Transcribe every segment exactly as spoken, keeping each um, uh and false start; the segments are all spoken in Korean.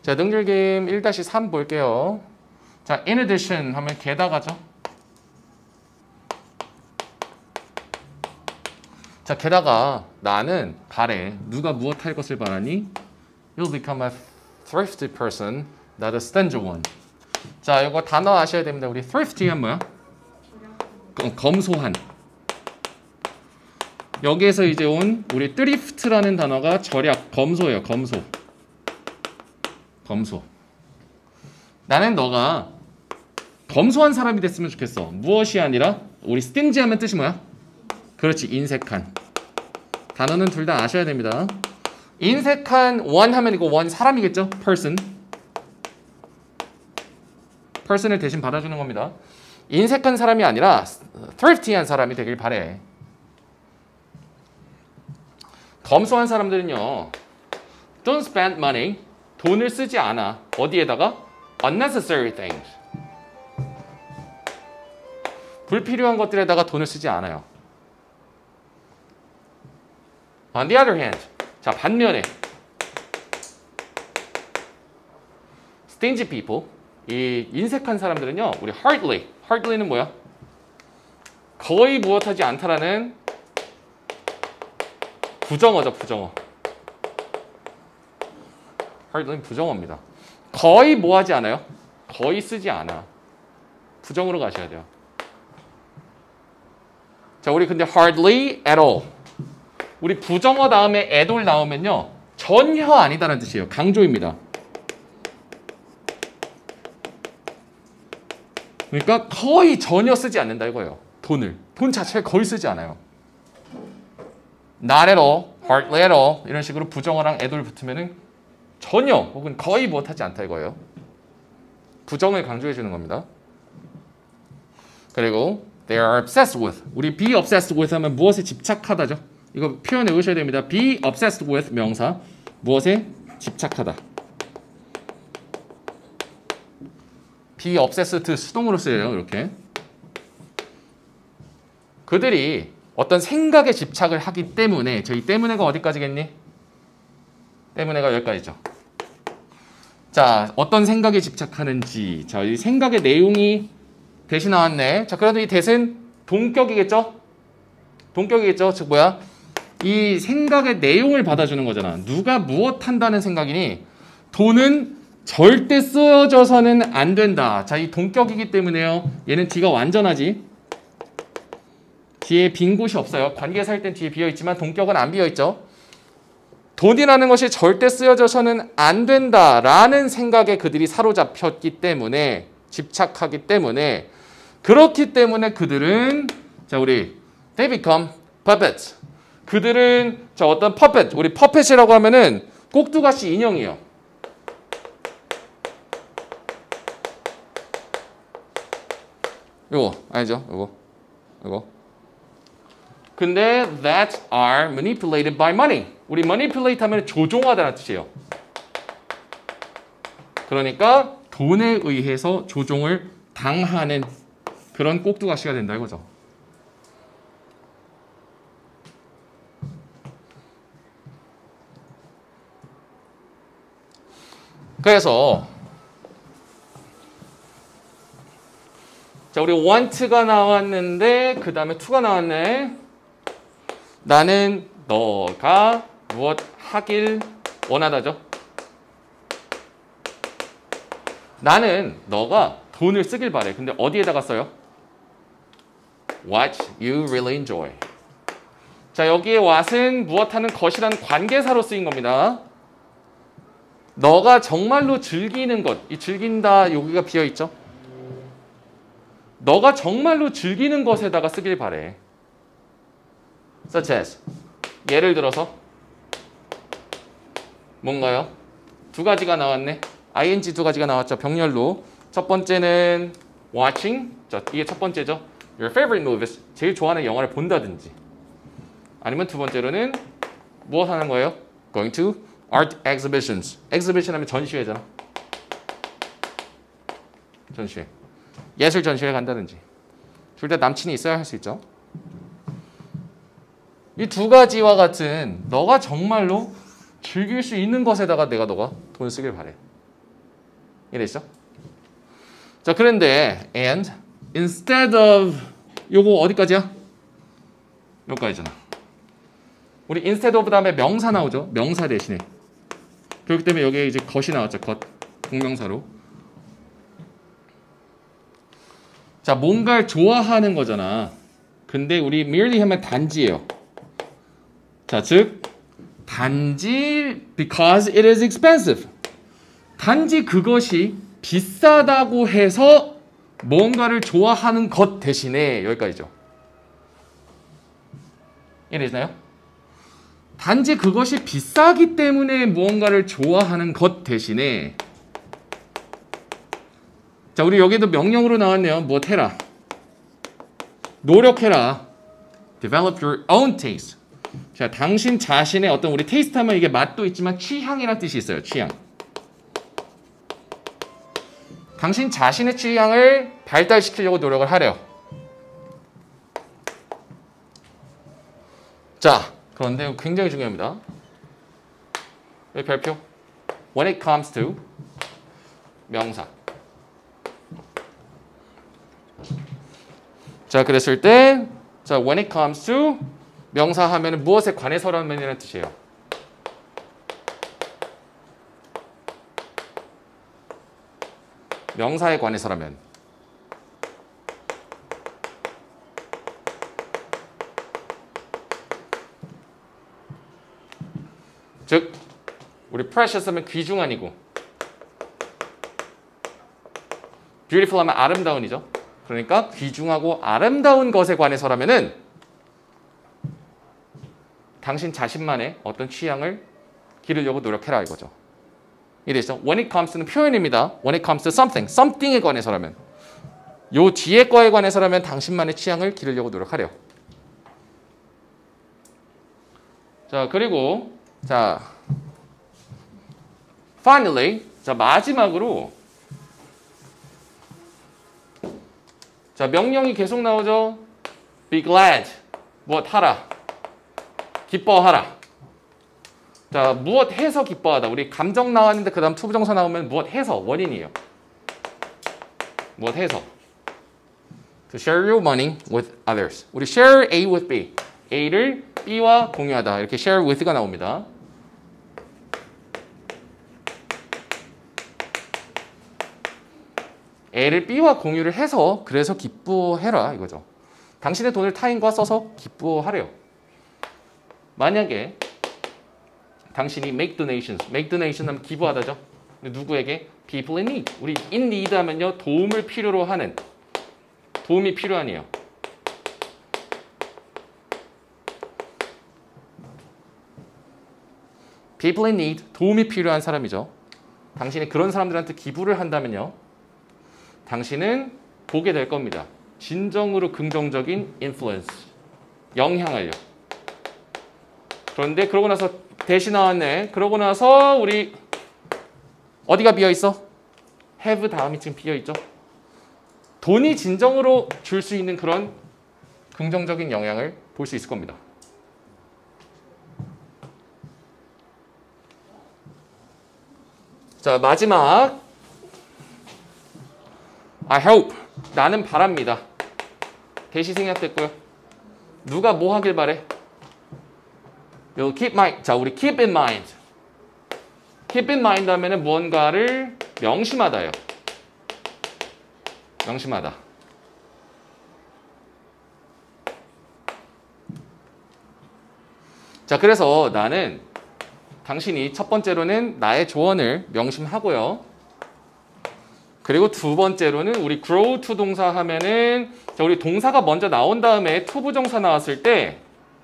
자, 능률게임 일 다시 삼 볼게요. 자, in addition 하면 게다가죠. 자, 게다가 나는 바래. 누가 무엇 할 것을 바라니? You'll become a thrifty person, not a stingy one. 자, 이거 단어 아셔야 됩니다. 우리 thrifty는 뭐야? 검소한. 여기에서 이제 온 우리 thrift라는 단어가 절약, 검소예요. 검소. 검소. 나는 너가 검소한 사람이 됐으면 좋겠어. 무엇이 아니라 우리 stingy 하면 뜻이 뭐야? 그렇지, 인색한. 단어는 둘 다 아셔야 됩니다. 인색한 one 하면 이거 one 사람이겠죠? person. person을 대신 받아주는 겁니다. 인색한 사람이 아니라 thrifty한 사람이 되길 바래. 검소한 사람들은요, don't spend money, 돈을 쓰지 않아. 어디에다가? unnecessary things. 불필요한 것들에다가 돈을 쓰지 않아요. On the other hand, 자, 반면에 stingy people, 이 인색한 사람들은요, 우리 hardly, hardly는 뭐야? 거의 무엇하지 않다라는 부정어죠, 부정어. hardly는 부정어입니다. 거의 뭐하지 않아요? 거의 쓰지 않아. 부정으로 가셔야 돼요. 자, 우리 근데 hardly at all. 우리 부정어 다음에 at all 나오면요, 전혀 아니다라는 뜻이에요. 강조입니다. 그러니까 거의 전혀 쓰지 않는다 이거예요. 돈을. 돈 자체를 거의 쓰지 않아요. not at all, hardly at all 이런 식으로 부정어랑 at all 붙으면은 전혀 혹은 거의 못하지 않다 이거예요. 부정을 강조해 주는 겁니다. 그리고 they are obsessed with. 우리 be obsessed with 하면 무엇에 집착하다죠. 이거 표현해 오셔야 됩니다. be obsessed with 명사. 무엇에 집착하다. be obsessed 수동으로 쓰여요. 이렇게. 그들이 어떤 생각에 집착을 하기 때문에, 저희 때문에가 어디까지겠니? 때문에가 여기까지죠. 자, 어떤 생각에 집착하는지. 자, 이 생각의 내용이 대시 나왔네. 자, 그래도 이 대신 동격이겠죠? 동격이겠죠? 즉 뭐야? 이 생각의 내용을 받아주는 거잖아. 누가 무엇 한다는 생각이니 돈은 절대 쓰여져서는 안 된다. 자, 이 동격이기 때문에요. 얘는 D가 완전하지. 뒤에 빈 곳이 없어요. 관계사 할 땐 뒤에 비어있지만 동격은 안 비어있죠. 돈이라는 것이 절대 쓰여져서는 안 된다라는 생각에 그들이 사로잡혔기 때문에, 집착하기 때문에, 그렇기 때문에 그들은, 자, 우리 they become puppets. 그들은 자, 어떤 puppet, 우리 puppet이라고 하면은 꼭두가시 인형이에요. 이거 알죠? 이거 이거. 근데 that are manipulated by money. 우리 manipulate 하면 조종하다는 뜻이에요. 그러니까 돈에 의해서 조종을 당하는 그런 꼭두가시가 된다 이거죠. 그래서 자, 우리 want가 나왔는데 그 다음에 to가 나왔네. 나는 너가 무엇 하길 원하다죠. 나는 너가 돈을 쓰길 바래. 근데 어디에다가 써요? What you really enjoy. 자, 여기에 what은 무엇하는 것이라는 관계사로 쓰인 겁니다. 너가 정말로 즐기는 것. 이 즐긴다 여기가 비어있죠. 너가 정말로 즐기는 것에다가 쓰길 바래. Such as. 예를 들어서 뭔가요? 두 가지가 나왔네. 아이엔지 두 가지가 나왔죠. 병렬로. 첫 번째는 watching. 자, 이게 첫 번째죠. Your favorite movies. 제일 좋아하는 영화를 본다든지. 아니면 두 번째로는 무엇 하는 거예요? Going to art exhibitions. exhibition 하면 전시회잖아. 전시회. 예술 전시회 간다든지. 둘 다 남친이 있어야 할 수 있죠. 이 두 가지와 같은 너가 정말로 즐길 수 있는 것에다가 내가 너가 돈을 쓰길 바래. 이랬죠? 자, 그런데 and instead of 요거 어디까지야? 여기까지잖아. 우리 instead of 다음에 명사 나오죠? 명사 대신에. 그렇기 때문에 여기에 이제 것이 나왔죠. 것. 동명사로. 자, 뭔가를 좋아하는 거잖아. 근데 우리 merely 하면 단지예요. 자, 즉 단지 because it is expensive. 단지 그것이 비싸다고 해서 뭔가를 좋아하는 것 대신에 여기까지죠. 이해되시나요? 단지 그것이 비싸기 때문에 무언가를 좋아하는 것 대신에 자, 우리 여기도 명령으로 나왔네요. 무엇 해라. 노력해라. Develop your own taste. 자, 당신 자신의 어떤 우리 테이스트 하면 이게 맛도 있지만 취향이라는 뜻이 있어요. 취향. 당신 자신의 취향을 발달시키려고 노력을 하래요. 자, 그런데 굉장히 중요합니다. 여기 별표. When it comes to 명사. 자, 그랬을 때 자, when it comes to 명사 하면 무엇에 관해서라는 뜻이에요. 명사에 관해서라면 즉 우리 precious 하면 귀중한이고 beautiful 하면 아름다운이죠. 그러니까 귀중하고 아름다운 것에 관해서라면은 당신 자신만의 어떤 취향을 기르려고 노력해라 이거죠. 이래서 when it comes to는 표현입니다. when it comes to something, something에 관해서라면 요 뒤에 거에 관해서라면 당신만의 취향을 기르려고 노력하래요. 자, 그리고 자 finally 자 마지막으로 자 명령이 계속 나오죠. be glad 무엇 하라 기뻐하라. 자, 무엇 해서 기뻐하다. 우리 감정 나왔는데 그 다음 투부정사 나오면 무엇 해서 원인이에요. 무엇 해서. To share your money with others. 우리 share A with B. A를 B와 공유하다. 이렇게 share with가 나옵니다. A를 B와 공유를 해서 그래서 기뻐해라 이거죠. 당신의 돈을 타인과 써서 기뻐하래요. 만약에 당신이 make donations, make donation 하면 기부하다죠. 누구에게? people in need. 우리 in need 하면요 도움을 필요로 하는 도움이 필요하니요. people in need 도움이 필요한 사람이죠. 당신이 그런 사람들한테 기부를 한다면요, 당신은 보게 될 겁니다. 진정으로 긍정적인 influence, 영향을요. 그런데 그러고 나서 대시 나왔네. 그러고 나서 우리 어디가 비어있어? have 다음이 지금 비어있죠. 돈이 진정으로 줄 수 있는 그런 긍정적인 영향을 볼 수 있을 겁니다. 자, 마지막 I hope 나는 바랍니다. 대시 생략됐고요. 누가 뭐 하길 바래? You'll keep my 자 우리 keep in mind keep in mind 하면은 무언가를 명심하다요. 명심하다. 자, 그래서 나는 당신이 첫 번째로는 나의 조언을 명심하고요. 그리고 두 번째로는 우리 grow to 동사 하면은 자, 우리 동사가 먼저 나온 다음에 to 부정사 나왔을 때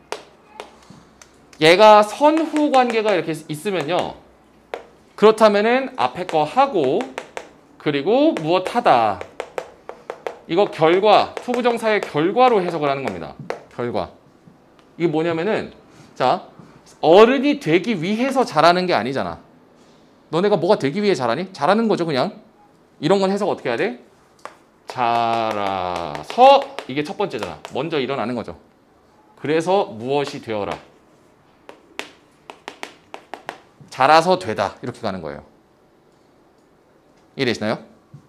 얘가 선후 관계가 이렇게 있으면요. 그렇다면은 앞에 거 하고 그리고 무엇 하다. 이거 결과, to 부정사의 결과로 해석을 하는 겁니다. 결과. 이게 뭐냐면은 자, 어른이 되기 위해서 잘하는 게 아니잖아. 너네가 뭐가 되기 위해 잘하니? 잘하는 거죠, 그냥. 이런 건 해석 어떻게 해야 돼? 자라서 이게 첫 번째잖아. 먼저 일어나는 거죠. 그래서 무엇이 되어라. 자라서 되다. 이렇게 가는 거예요. 이해되시나요?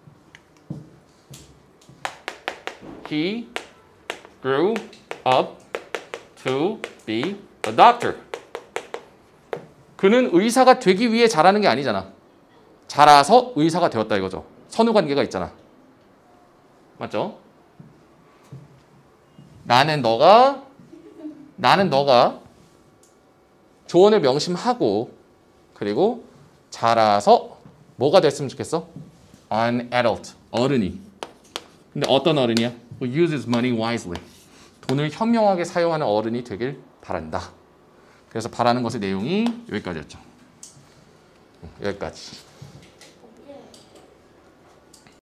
He grew up to be a doctor. 그는 의사가 되기 위해 자라는 게 아니잖아. 자라서 의사가 되었다 이거죠. 선후관계가 있잖아. 맞죠? 나는 너가 나는 너가 조언을 명심하고 그리고 자라서 뭐가 됐으면 좋겠어? An adult. 어른이. 근데 어떤 어른이야? Who uses money wisely. 돈을 현명하게 사용하는 어른이 되길 바란다. 그래서 바라는 것의 내용이 여기까지였죠. 여기까지.